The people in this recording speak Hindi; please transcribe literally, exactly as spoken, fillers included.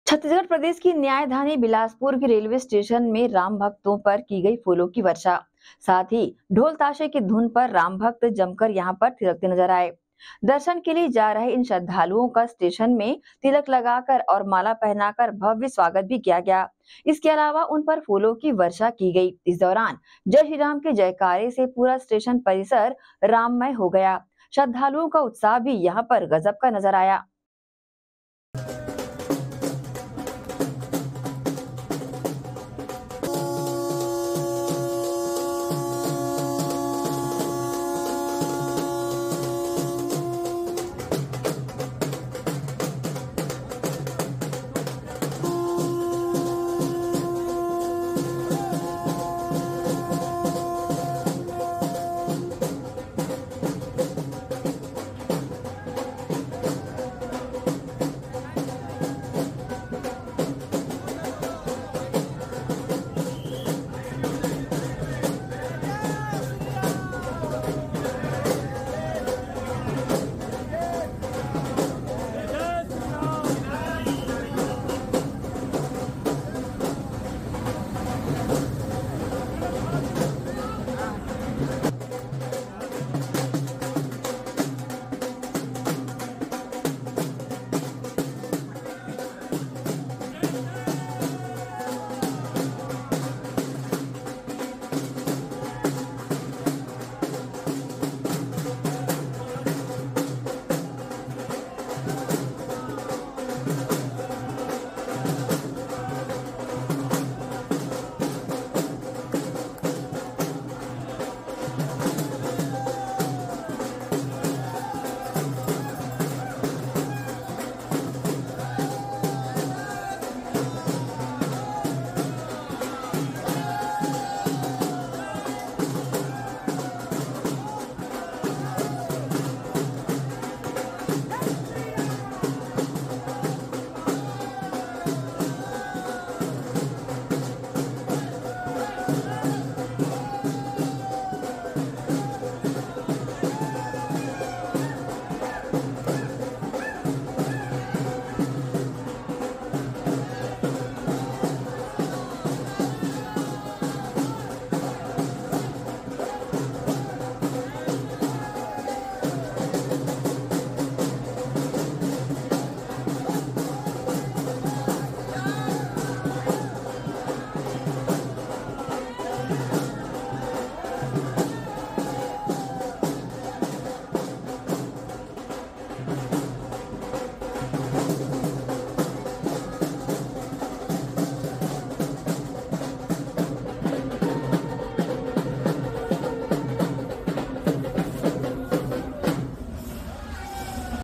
छत्तीसगढ़ प्रदेश की न्यायधानी बिलासपुर के रेलवे स्टेशन में राम भक्तों पर की गई फूलों की वर्षा। साथ ही ढोल ताशे की धुन पर राम भक्त जमकर यहां पर थिरकते नजर आए। दर्शन के लिए जा रहे इन श्रद्धालुओं का स्टेशन में तिलक लगाकर और माला पहनाकर भव्य स्वागत भी किया गया। इसके अलावा उन पर फूलों की वर्षा की गई। इस दौरान जय श्री राम के जयकारे से पूरा स्टेशन परिसर राममय हो गया। श्रद्धालुओं का उत्साह भी यहाँ पर गजब का नजर आया।